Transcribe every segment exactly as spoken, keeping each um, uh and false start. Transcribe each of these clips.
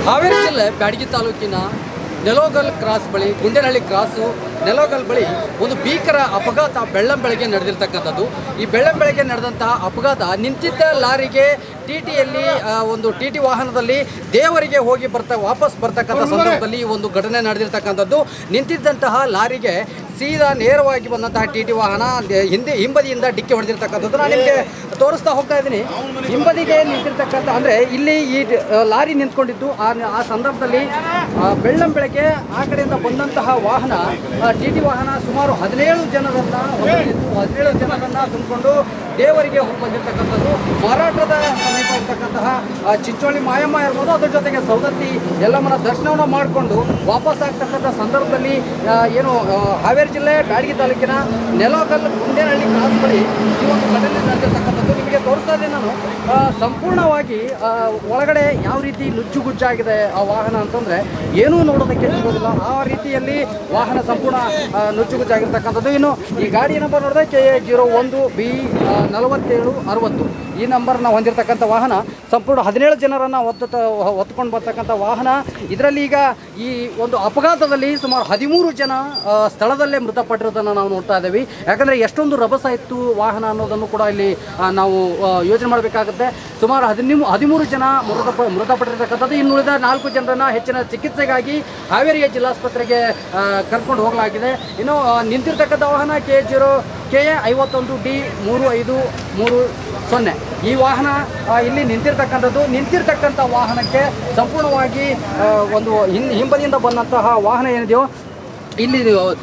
ಹಾವೇರಿ ಜಿಲ್ಲೆ ಬ್ಯಾಡಗಿ ತಾಲೂಕಿನ ನೆಲೋಗಲ್ ಕ್ರಾಸ್ ಬಳಿ ಗುಂಡೇನಹಳ್ಳಿ ಕ್ರಾಸು ನೆಲೋಗಲ್ ಬಳಿ ಒಂದು ಭೀಕರ ಅಪಘಾತ ಬೆಳ್ಳಂಬೆಳಗ್ಗೆ ನಡೆದಿರ್ತಕ್ಕಂಥದ್ದು. ಈ ಬೆಳ್ಳಂಬೆಳಗ್ಗೆ ನಡೆದಂತಹ ಅಪಘಾತ ನಿಂತಿದ್ದ ಲಾರಿಗೆ ಟಿ ಟಿಯಲ್ಲಿ ಒಂದು ಟಿ ಟಿ ವಾಹನದಲ್ಲಿ ದೇವರಿಗೆ ಹೋಗಿ ಬರ್ತಾ ವಾಪಸ್ ಬರ್ತಕ್ಕಂಥ ಸಂದರ್ಭದಲ್ಲಿ ಒಂದು ಘಟನೆ ನಡೆದಿರ್ತಕ್ಕಂಥದ್ದು. ನಿಂತಿದ್ದಂತಹ ಲಾರಿಗೆ ಸೀದಾ ನೇರವಾಗಿ ಬಂದಂತಹ ಟಿ ಟಿ ವಾಹನ ಹಿಂದೆ ಹಿಂಬದಿಯಿಂದ ಡಿಕ್ಕಿ ಹೊಡೆದಿರ್ತಕ್ಕಂಥದ್ದು. ನಾನು ನಿಮಗೆ ತೋರಿಸ್ತಾ ಹೋಗ್ತಾ ಇದ್ದೀನಿ. ಹಿಂಬದಿಗೆ ನಿಂತಿರ್ತಕ್ಕಂಥ ಅಂದರೆ ಇಲ್ಲಿ ಈ ಲಾರಿ ನಿಂತ್ಕೊಂಡಿದ್ದು ಆ ಆ ಸಂದರ್ಭದಲ್ಲಿ ಬೆಳ್ಳಂಬೆಳಗ್ಗೆ ಆ ಕಡೆಯಿಂದ ಬಂದಂತಹ ವಾಹನ ಟಿ ಟಿ ವಾಹನ ಸುಮಾರು ಹದಿನೇಳು ಜನರನ್ನು ಹದಿನೇಳು ಜನರನ್ನು ತುಂಬಿಕೊಂಡು ದೇವರಿಗೆ ಹೋಗಿ ಬಂದಿರತಕ್ಕಂಥದ್ದು. ಮಾರಾಟದ ಸಮೀಪ ಇರ್ತಕ್ಕಂತಹ ಚಿಂಚೋಳಿ ಮಾಯಮ್ಮ ಇರ್ಬೋದು, ಅದ್ರ ಜೊತೆಗೆ ಸೌದತ್ತಿ ಎಲ್ಲಮ್ಮನ ದರ್ಶನವನ್ನು ಮಾಡಿಕೊಂಡು ವಾಪಸ್ ಆಗ್ತಕ್ಕಂಥ ಸಂದರ್ಭದಲ್ಲಿ ಏನು ಹಾವೇರಿ ಜಿಲ್ಲೆ ಬ್ಯಾಡಗಿ ತಾಲೂಕಿನ ನೆಲೋಗಲ್ ಗುಂಡೇನಹಳ್ಳಿ ಕ್ರಾಸ್ ಬಳಿ ಈ ಒಂದು ಘಟನೆ ನಡೆದಿರ್ತಕ್ಕಂಥದ್ದು. ನಿಮಗೆ ತೋರಿಸ್ತಾ ಇದ್ದೀನಿ ನಾನು. ಸಂಪೂರ್ಣವಾಗಿ ಒಳಗಡೆ ಯಾವ ರೀತಿ ನುಜ್ಜುಗುಜ್ಜಾಗಿದೆ ಆ ವಾಹನ ಅಂತಂದರೆ ಏನೂ ನೋಡೋದಕ್ಕೆ ಸಿಗೋದಿಲ್ಲ. ಆ ರೀತಿಯಲ್ಲಿ ವಾಹನ ಸಂಪೂರ್ಣ ನುಜ್ಜುಗುಜ್ಜಾಗಿರ್ತಕ್ಕಂಥದ್ದು. ಇನ್ನು ಈ ಗಾಡಿ ನಂಬರ್ ನೋಡಿದ್ರೆ ಕೆ ಎ ಜೀರೋ ಒಂದು ಬಿ ನಲವತ್ತೇಳು ಅರವತ್ತು ಈ ನಂಬರ್ನ ಹೊಂದಿರತಕ್ಕಂಥ ವಾಹನ ಸಂಪೂರ್ಣ ಹದಿನೇಳು ಜನರನ್ನು ಒತ್ತ ಹೊತ್ಕೊಂಡು ಬರ್ತಕ್ಕಂಥ ವಾಹನ. ಇದರಲ್ಲಿ ಈಗ ಈ ಒಂದು ಅಪಘಾತದಲ್ಲಿ ಸುಮಾರು ಹದಿಮೂರು ಜನ ಸ್ಥಳದಲ್ಲೇ ಮೃತಪಟ್ಟಿರೋದನ್ನು ನಾವು ನೋಡ್ತಾ ಇದ್ದೀವಿ. ಯಾಕಂದರೆ ಎಷ್ಟೊಂದು ರಭಸ ಇತ್ತು ವಾಹನ ಅನ್ನೋದನ್ನು ಕೂಡ ಇಲ್ಲಿ ನಾವು ಯೋಚನೆ ಮಾಡಬೇಕಾಗುತ್ತೆ. ಸುಮಾರು ಹದಿಮೂರು ಹದಿಮೂರು ಜನ ಮೃತ ಮೃತಪಟ್ಟಿರ್ತಕ್ಕಂಥದ್ದು. ಇನ್ನುಳಿದ ನಾಲ್ಕು ಜನರನ್ನು ಹೆಚ್ಚಿನ ಚಿಕಿತ್ಸೆಗಾಗಿ ಹಾವೇರಿಯ ಜಿಲ್ಲಾಸ್ಪತ್ರೆಗೆ ಕರ್ಕೊಂಡು ಹೋಗಲಾಗಿದೆ. ಇನ್ನು ನಿಂತಿರ್ತಕ್ಕಂಥ ವಾಹನ ಕೆ ಜೀರೋ ಕೆ ಎ ಐವತ್ತೊಂದು ಡಿ ಮೂರು ಐದು ಮೂರು ಸೊನ್ನೆ ಈ ವಾಹನ ಇಲ್ಲಿ ನಿಂತಿರ್ತಕ್ಕಂಥದ್ದು. ನಿಂತಿರ್ತಕ್ಕಂಥ ವಾಹನಕ್ಕೆ ಸಂಪೂರ್ಣವಾಗಿ ಒಂದು ಹಿಂ ಹಿಂಬದಿಯಿಂದ ಬಂದಂತಹ ವಾಹನ ಏನಿದೆಯೋ ಇಲ್ಲಿ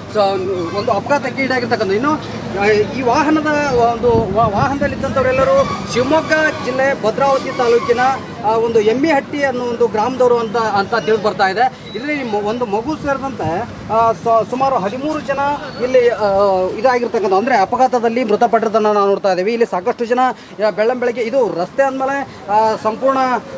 ಒಂದು ಅಪಘಾತಕ್ಕೆ ಈಡಾಗಿರ್ತಕ್ಕಂಥ. ಇನ್ನು ಈ ವಾಹನದ ಒಂದು ವಾಹನದಲ್ಲಿದ್ದಂಥವರೆಲ್ಲರೂ ಶಿವಮೊಗ್ಗ ಜಿಲ್ಲೆ ಭದ್ರಾವತಿ ತಾಲೂಕಿನ ಒಂದು ಎಮ್ಮಿಹಟ್ಟಿ ಅನ್ನೋ ಒಂದು ಗ್ರಾಮದವರು ಅಂತ ಅಂತ ತಿಳಿದು ಬರ್ತಾ ಇದೆ. ಇದರಲ್ಲಿ ಒಂದು ಮಗು ಸೇರಿದಂತೆ ಸುಮಾರು ಹದಿಮೂರು ಜನ ಇಲ್ಲಿ ಇದಾಗಿರ್ತಕ್ಕಂಥ ಅಂದರೆ ಅಪಘಾತದಲ್ಲಿ ಮೃತಪಟ್ಟಿರೋದನ್ನು ನಾವು ನೋಡ್ತಾ ಇದ್ದೀವಿ. ಇಲ್ಲಿ ಸಾಕಷ್ಟು ಜನ ಬೆಳ್ಳಂಬೆಳಗ್ಗೆ ಇದು ರಸ್ತೆ ಅಂದಮೇಲೆ ಸಂಪೂರ್ಣ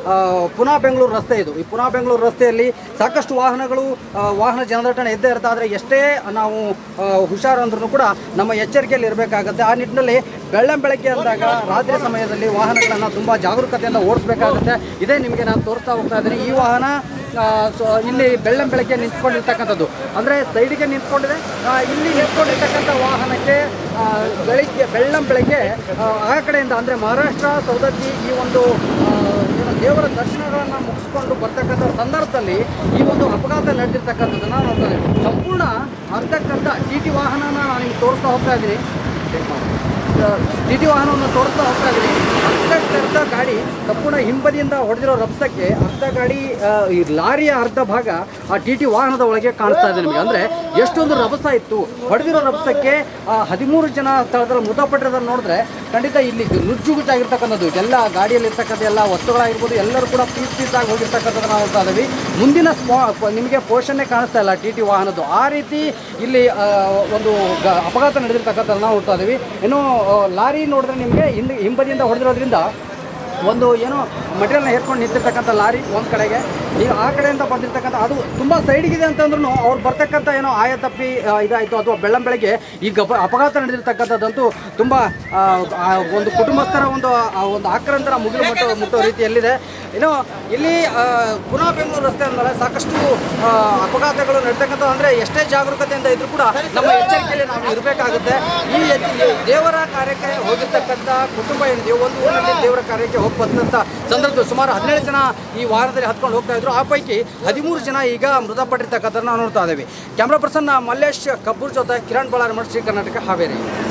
ಪುನಾ ಬೆಂಗಳೂರು ರಸ್ತೆ ಇದು. ಈ ಪುನಾ ಬೆಂಗಳೂರು ರಸ್ತೆಯಲ್ಲಿ ಸಾಕಷ್ಟು ವಾಹನಗಳು ವಾಹನ ಜನದಟ್ಟಣೆ ಇದ್ದೇ ಇರ್ತಾ. ಆದರೆ ಎಷ್ಟೇ ನಾವು ಹುಷಾರು ಅಂದ್ರೂ ಕೂಡ ನಮ್ಮ ಎಚ್ಚರಿಕೆಯಲ್ಲಿ ಇರಬೇಕಾಗುತ್ತೆ. ಆ ನಿಟ್ಟಿನಲ್ಲಿ ಬೆಳ್ಳಂಬೆಳಗ್ಗೆ ಅಂದಾಗ ರಾತ್ರಿ ಸಮಯದಲ್ಲಿ ವಾಹನಗಳನ್ನು ತುಂಬ ಜಾಗರೂಕತೆಯಿಂದ ಓಡಿಸಬೇಕಾಗುತ್ತೆ. ಇದೇ ನಿಮಗೆ ನಾನು ತೋರಿಸ್ತಾ ಹೋಗ್ತಾ ಇದ್ದೀನಿ. ಈ ವಾಹನ ಇಲ್ಲಿ ಬೆಳ್ಳಂಬೆಳಗ್ಗೆ ನಿಂತ್ಕೊಂಡಿರ್ತಕ್ಕಂಥದ್ದು ಅಂದರೆ ಸೈಡಿಗೆ ನಿಂತ್ಕೊಂಡಿದೆ. ಇಲ್ಲಿ ನಿಂತ್ಕೊಂಡಿರ್ತಕ್ಕಂಥ ವಾಹನಕ್ಕೆ ಬೆಳಿಗ್ಗೆ ಬೆಳ್ಳಂಬೆಳಗ್ಗೆ ಆ ಕಡೆಯಿಂದ ಅಂದರೆ ಮಹಾರಾಷ್ಟ್ರ ಸೌದತ್ತಿ ಈ ಒಂದು ದೇವರ ದರ್ಶನಗಳನ್ನು ಮುಗಿಸ್ಕೊಂಡು ಬರ್ತಕ್ಕಂಥ ಸಂದರ್ಭದಲ್ಲಿ ಈ ಒಂದು ಅಪಘಾತ ನಡೆದಿರ್ತಕ್ಕಂಥದ್ದನ್ನು ನೋಡ್ತಾರೆ. ಸಂಪೂರ್ಣ ಅರ್ಧಕ್ಕರ್ಧ ಟಿ ಟಿ ವಾಹನನ ನಾನು ನಿಮ್ಗೆ ತೋರಿಸ್ತಾ ಹೋಗ್ತಾ ಇದ್ದೀನಿ. ಟಿ ಟಿ ವಾಹನವನ್ನು ತೋರಿಸ್ತಾ ಹೋಗ್ತಾ ಇದ್ದೀನಿ. ಅರ್ಧಕ್ಕರ್ಧ ಗಾಡಿ ಸಂಪೂರ್ಣ ಹಿಂಬದಿಯಿಂದ ಹೊಡೆದಿರೋ ರಭಸಕ್ಕೆ ಅರ್ಧ ಗಾಡಿ ಈ ಲಾರಿಯ ಅರ್ಧ ಭಾಗ ಆ ಟಿ ಟಿ ವಾಹನದ ಒಳಗೆ ಕಾಣಿಸ್ತಾ ಇದೆ ನಿಮಗೆ. ಅಂದರೆ ಎಷ್ಟೊಂದು ರಭಸ ಇತ್ತು. ಹೊಡೆದಿರೋ ರಭಸಕ್ಕೆ ಹದಿಮೂರು ಜನ ಸ್ಥಳದಲ್ಲಿ ಮೃತಪಟ್ಟಿರೋದನ್ನು ನೋಡಿದ್ರೆ ಖಂಡಿತ ಇಲ್ಲಿ ನುಜ್ಜುಗುಜ್ಜಾಗಿರ್ತಕ್ಕಂಥದ್ದು. ಎಲ್ಲ ಗಾಡಿಯಲ್ಲಿ ಇರ್ತಕ್ಕಂಥ ಎಲ್ಲ ವಸ್ತುಗಳಾಗಿರ್ಬೋದು ಎಲ್ಲರೂ ಕೂಡ ಪೀಸ್ ಪೀಸ್ ಆಗಿ ಹೋಗಿರ್ತಕ್ಕಂಥದ್ದು ನಾವು ನೋಡ್ತಾ ಇದ್ದೀವಿ. ಮುಂದಿನ ಸ್ಪಾ ನಿಮಗೆ ಪೋರ್ಷನ್ನೇ ಕಾಣಿಸ್ತಾ ಇಲ್ಲ ಟಿ ಟಿ ವಾಹನದ್ದು. ಆ ರೀತಿ ಇಲ್ಲಿ ಒಂದು ಅಪಘಾತ ನಡೆದಿರ್ತಕ್ಕಂಥದ್ದು ನಾವು ನೋಡ್ತಾ ಇದ್ದೀವಿ. ಇನ್ನು ಲಾರಿ ನೋಡಿದ್ರೆ ನಿಮಗೆ ಹಿಂದೆ ಹಿಂಬದಿಯಿಂದ ಹೊಡೆದಿರೋದ್ರಿಂದ ಒಂದು ಏನೋ ಮಟೀರಿಯಲ್ನ ಹೇರ್ಕೊಂಡು ನಿಂತಿರ್ತಕ್ಕಂಥ ಲಾರಿ ಒಂದು ಕಡೆಗೆ, ಈಗ ಆ ಕಡೆಯಿಂದ ಬಂದಿರ್ತಕ್ಕಂಥ ಅದು ತುಂಬ ಸೈಡ್ಗಿದೆ ಅಂತಂದ್ರೂ ಅವ್ರು ಬರ್ತಕ್ಕಂಥ ಏನೋ ಆಯ ತಪ್ಪಿ ಇದಾಯಿತು ಅಥವಾ ಬೆಳ್ಳಂಬೆಳಗ್ಗೆ ಈಗ ಅಪಘಾತ ನಡೆದಿರ್ತಕ್ಕಂಥದ್ದಂತೂ ತುಂಬ ಒಂದು ಕುಟುಂಬಸ್ಥರ ಒಂದು ಒಂದು ಆಕ್ರಂತರ ಮುಗಿಲು ಮುಟ್ಟೋ ಮುಟ್ಟೋ ರೀತಿಯಲ್ಲಿದೆ. ಇನ್ನು ಇಲ್ಲಿ ಪುನಾ ಬೆಂಗಳೂರು ರಸ್ತೆ ಅಂದಮೇಲೆ ಸಾಕಷ್ಟು ಅಪಘಾತಗಳು ನಡೀತಕ್ಕಂಥ ಅಂದರೆ ಎಷ್ಟೇ ಜಾಗರೂಕತೆಯಿಂದ ಇದ್ರೂ ಕೂಡ ನಮ್ಮ ಎಚ್ಚರಿಕೆಯಲ್ಲಿ ನಾವು ಇರಬೇಕಾಗುತ್ತೆ. ಈ ದೇವರ ಕಾರ್ಯಕ್ಕೆ ಹೋಗಿರ್ತಕ್ಕಂಥ ಕುಟುಂಬ ಏನಿದೆಯೋ ಒಂದು ಊರಿನಲ್ಲಿ ದೇವರ ಕಾರ್ಯಕ್ಕೆ ಹೋಗಿ ಬಂದಂಥ ಸಂದರ್ಭದಲ್ಲಿ ಸುಮಾರು ಹದಿನೇಳು ಜನ ಈ ವಾಹನದಲ್ಲಿ ಹತ್ಕೊಂಡು ಹೋಗ್ತಾ ಇದ್ರು. ಆ ಪೈಕಿ ಹದಿಮೂರು ಜನ ಈಗ ಮೃತಪಟ್ಟಿರ್ತಕ್ಕಂಥದ್ದನ್ನು ನಾವು ನೋಡ್ತಾ ಇದ್ದೀವಿ. ಕ್ಯಾಮ್ರಾ ಪರ್ಸನ್ ಮಲ್ಲೇಶ್ ಕಬ್ಬೂರ್ ಜೊತೆ ಕಿರಣ್ ಬಳ್ಳಾರಿ, ಶ್ರೀ ಕರ್ನಾಟಕ, ಹಾವೇರಿ.